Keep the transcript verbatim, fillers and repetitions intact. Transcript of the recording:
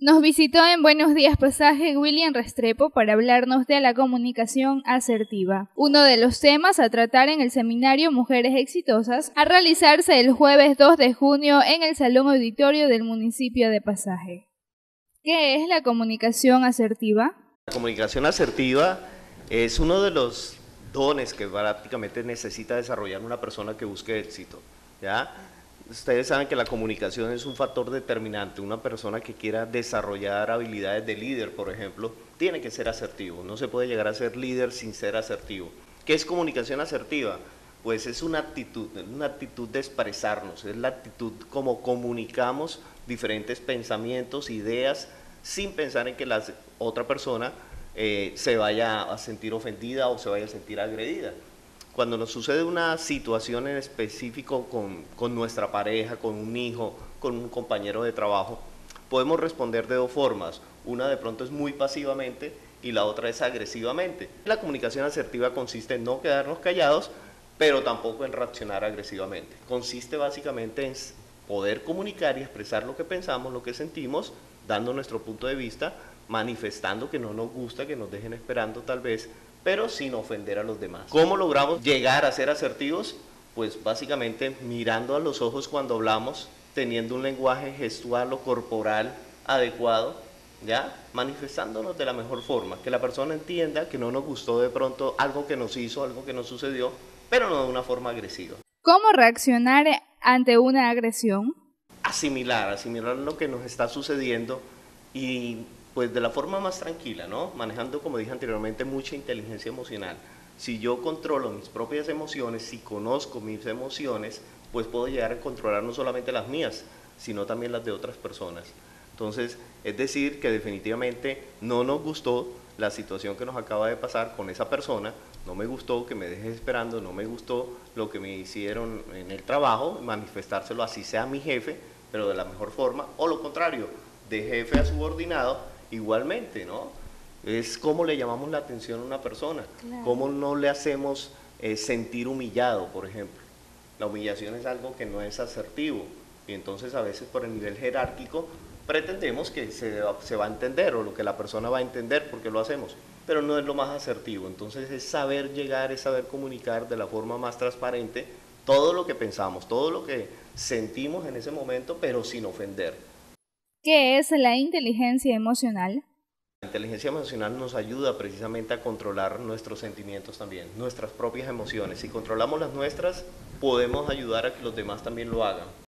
Nos visitó en Buenos Días Pasaje William Restrepo para hablarnos de la comunicación asertiva, uno de los temas a tratar en el seminario Mujeres Exitosas, a realizarse el jueves dos de junio en el Salón Auditorio del municipio de Pasaje. ¿Qué es la comunicación asertiva? La comunicación asertiva es uno de los dones que prácticamente necesita desarrollar una persona que busque éxito, ¿ya? Ustedes saben que la comunicación es un factor determinante. Una persona que quiera desarrollar habilidades de líder, por ejemplo, tiene que ser asertivo. No se puede llegar a ser líder sin ser asertivo. ¿Qué es comunicación asertiva? Pues es una actitud, una actitud de expresarnos, es la actitud como comunicamos diferentes pensamientos, ideas, sin pensar en que la otra persona eh, se vaya a sentir ofendida o se vaya a sentir agredida. Cuando nos sucede una situación en específico con, con nuestra pareja, con un hijo, con un compañero de trabajo, podemos responder de dos formas. Una de pronto es muy pasivamente y la otra es agresivamente. La comunicación asertiva consiste en no quedarnos callados, pero tampoco en reaccionar agresivamente. Consiste básicamente en poder comunicar y expresar lo que pensamos, lo que sentimos, dando nuestro punto de vista, manifestando que no nos gusta, que nos dejen esperando tal vez, pero sin ofender a los demás. ¿Cómo logramos llegar a ser asertivos? Pues básicamente mirando a los ojos cuando hablamos, teniendo un lenguaje gestual o corporal adecuado, ¿ya? Manifestándonos de la mejor forma, que la persona entienda que no nos gustó de pronto algo que nos hizo, algo que nos sucedió, pero no de una forma agresiva. ¿Cómo reaccionar ante una agresión? Asimilar, asimilar lo que nos está sucediendo y pues de la forma más tranquila, ¿no? Manejando, como dije anteriormente, mucha inteligencia emocional. Si yo controlo mis propias emociones, si conozco mis emociones, pues puedo llegar a controlar no solamente las mías, sino también las de otras personas. Entonces, es decir, que definitivamente no nos gustó la situación que nos acaba de pasar con esa persona, no me gustó que me dejes esperando, no me gustó lo que me hicieron en el trabajo, manifestárselo así sea mi jefe, pero de la mejor forma, o lo contrario, de jefe a subordinado, igualmente, ¿no? Es cómo le llamamos la atención a una persona, claro. Cómo no le hacemos eh, sentir humillado, por ejemplo. La humillación es algo que no es asertivo y entonces a veces por el nivel jerárquico pretendemos que se, se va a entender o lo que la persona va a entender porque lo hacemos, pero no es lo más asertivo. Entonces es saber llegar, es saber comunicar de la forma más transparente todo lo que pensamos, todo lo que sentimos en ese momento, pero sin ofender. ¿Qué es la inteligencia emocional? La inteligencia emocional nos ayuda precisamente a controlar nuestros sentimientos también, nuestras propias emociones. Si controlamos las nuestras, podemos ayudar a que los demás también lo hagan.